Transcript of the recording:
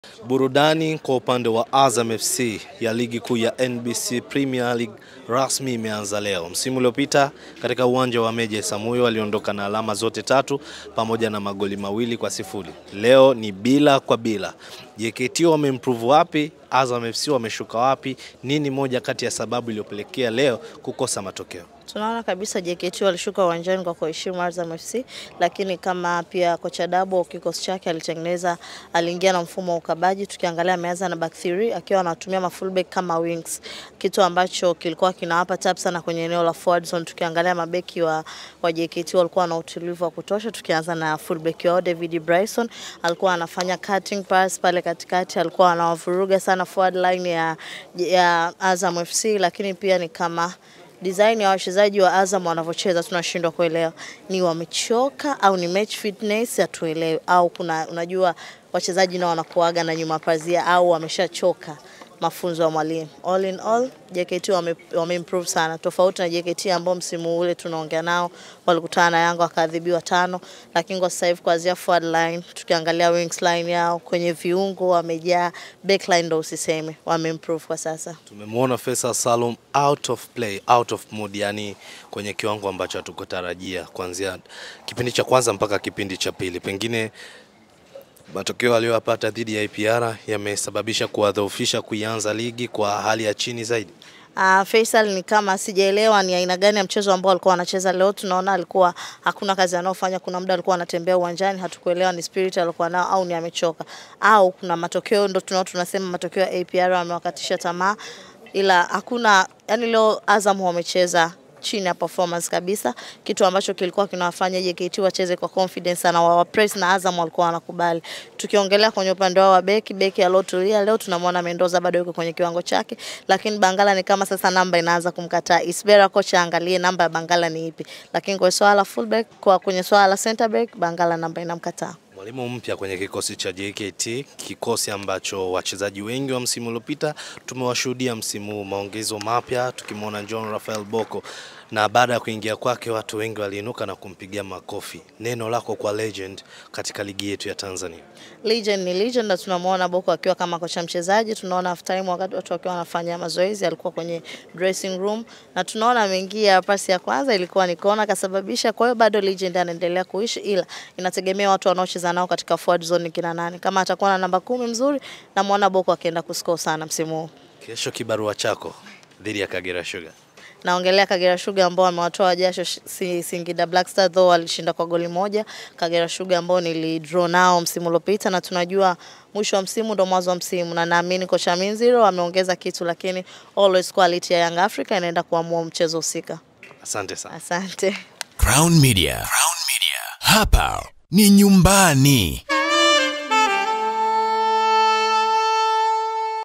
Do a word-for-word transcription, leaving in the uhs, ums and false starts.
Burudani kwa upande wa Azam F C ya ligi kuu ya N B C Premier League rasmi imeanza leo. Msimu uliopita katika uwanja wa Meja Samuyo waliondoka na alama zote tatu pamoja na magoli mawili kwa sifuri. Leo ni bila kwa bila. J K T wameimprove wapi? Azam F C wameshuka wapi? Nini moja kati ya sababu iliyopelekea leo kukosa matokeo? Tunaona kabisa J K T walishuka uwanjani kwa kuheshimu Azam F C, lakini kama pia kocha Dabo kikosi chake alitengeneza, aliingia na mfumo wa ukabaji. Tukiangalia ameanza na back three akiwa anatumia ma fullback kama wings, kitu ambacho kilikuwa kinawapa tap sana kwenye eneo la forward zone. Tukiangalia mabeki wa, wa J K T walikuwa na utulivu wa kutosha. Tukianza na fullback wao David Bryson, alikuwa anafanya cutting pass pale katikati, alikuwa anawavuruga sana forward line ya, ya Azam F C, lakini pia ni kama design ya wachezaji wa Azam wanavyocheza tunashindwa kuelewa. Ni wamechoka au ni match fitness hatuelewi, au kuna unajua wachezaji nao wanakuaga na nyuma pazia au wameshachoka mafunzo ya mwalimu. All in all, J K T wame, wame improve sana. Tofauti na J K T ambao msimu ule tunaongea nao walikutana na Yanga wakaadhibiwa tano, lakini kwa sasa hivi kuanzia forward line, tukiangalia wings line yao kwenye viungo wamejaa, backline ndo usiseme, wame improve kwa sasa. Tumemwona Faisal Salum out of play, out of mood, yani kwenye kiwango ambacho hatukutarajia kuanzia kipindi cha kwanza mpaka kipindi cha pili. Pengine matokeo aliyopata dhidi ya A P R yamesababisha kuwadhoofisha kuianza ligi kwa hali ya chini zaidi. Uh, Faisal ni kama sijaelewa ni aina gani ya mchezo ambao alikuwa anacheza leo. Tunaona alikuwa hakuna kazi anayofanya, kuna muda alikuwa anatembea uwanjani, hatukuelewa ni spirit alikuwa nao au ni amechoka au kuna matokeo ndo tunao tunasema matokeo ya A P R amewakatisha tamaa, ila hakuna, yani leo Azam wamecheza chini ya performance kabisa, kitu ambacho kilikuwa kinawafanya J K T wacheze kwa confidence na wa press na Azam walikuwa wanakubali. Tukiongelea kwenye upande wa beki, beki alotulia leo tunamwona Mendoza bado yuko kwenye kiwango chake, lakini Bangala ni kama sasa namba inaanza kumkataa. Isbera kocha angalie namba ya Bangala ni ipi, lakini kwa swala fullback, kwa kwenye swala center back Bangala namba inamkataa. Mwalimu mpya kwenye kikosi cha J K T, kikosi ambacho wachezaji wengi wa msimu uliopita tumewashuhudia msimu maongezo mapya, tukimwona John Rafael Boko, na baada ya kuingia kwake watu wengi waliinuka na kumpigia makofi. Neno lako kwa legend katika ligi yetu ya Tanzania? Legend ni legend, na tunamwona Boko akiwa kama kocha mchezaji. Tunaona half time wakati watu wakiwa wanafanya mazoezi alikuwa kwenye dressing room, na tunaona ameingia pasi ya kwanza ilikuwa ni kona kasababisha. Kwa hiyo bado legend anaendelea kuishi, ila inategemea watu wanaocheza nao katika forward zone kina nani. Kama atakuwa na namba kumi mzuri, na muona Boko akienda kuscore sana msimu huu. Kesho kibarua chako dhidi ya Kagera Sugar. Naongelea Kagera Sugar ambao wamewatoa jasho Singida Black Stars, though walishinda kwa goli moja. Kagera Sugar ambao nilidraw nao msimu uliopita, na tunajua mwisho wa msimu ndo mwanzo wa msimu, na naamini kocha Minziro ameongeza kitu, lakini always quality ya Young Africa inaenda kuamua mchezo husika. Asante sana. Asante. Crown Media. Crown Media. Hapa ni nyumbani.